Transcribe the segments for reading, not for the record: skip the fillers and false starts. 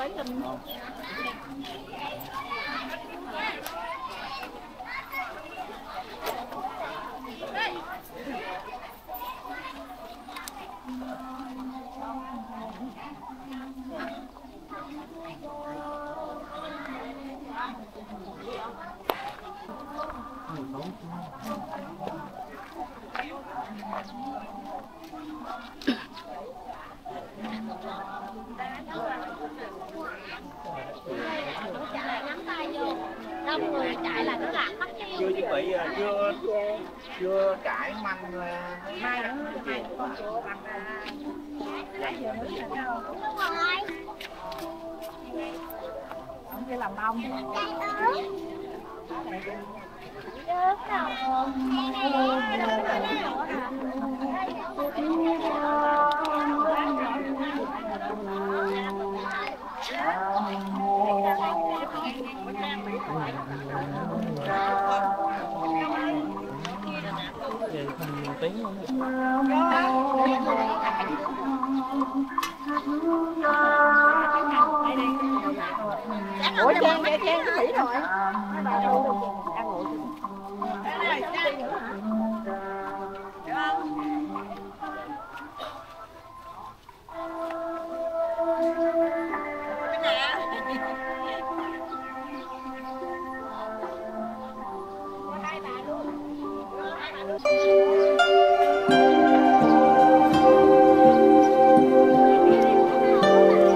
Đông người chạy là nó làm mất tiêu. Chưa chuẩn bị, chưa cải măng. Mai nữa, mai con chuột bằng lá dừa nữa là đâu. Đúng rồi. Ông kia làm bông. Vậy thành tiếng luôn. Ủa Trang cái Mỹ rồi. Bà đâu được ăn nguội. Đây này, Trang nữa hả? Được không?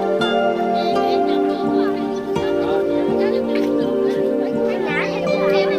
Em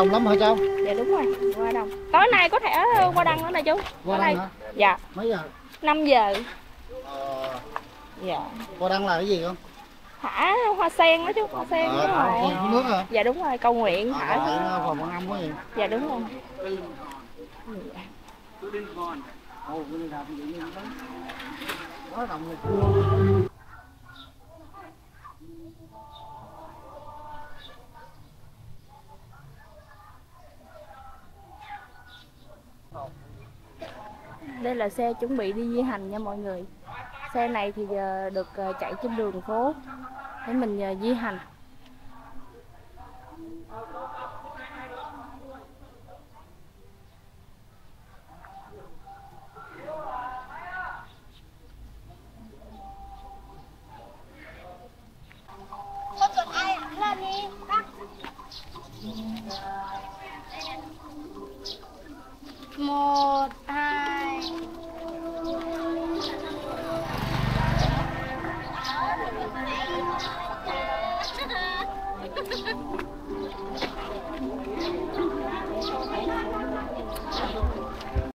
đông lắm hả cháu? Dạ đúng rồi, qua đông. Tối nay có thể qua đăng nữa nè chú. Qua Tối đăng nay. hả? Dạ, Mấy giờ? 5 giờ. Dạ. Qua đăng là cái gì không? Thả hoa sen đó chú, hoa sen đó. Thả nước hả? Dạ đúng rồi, cầu nguyện thả. Phòng Quan Âm có gì? Dạ đúng rồi. Quá đông rồi. Đây là xe chuẩn bị đi di hành nha mọi người. Xe này thì giờ được chạy trên đường phố để mình di hành.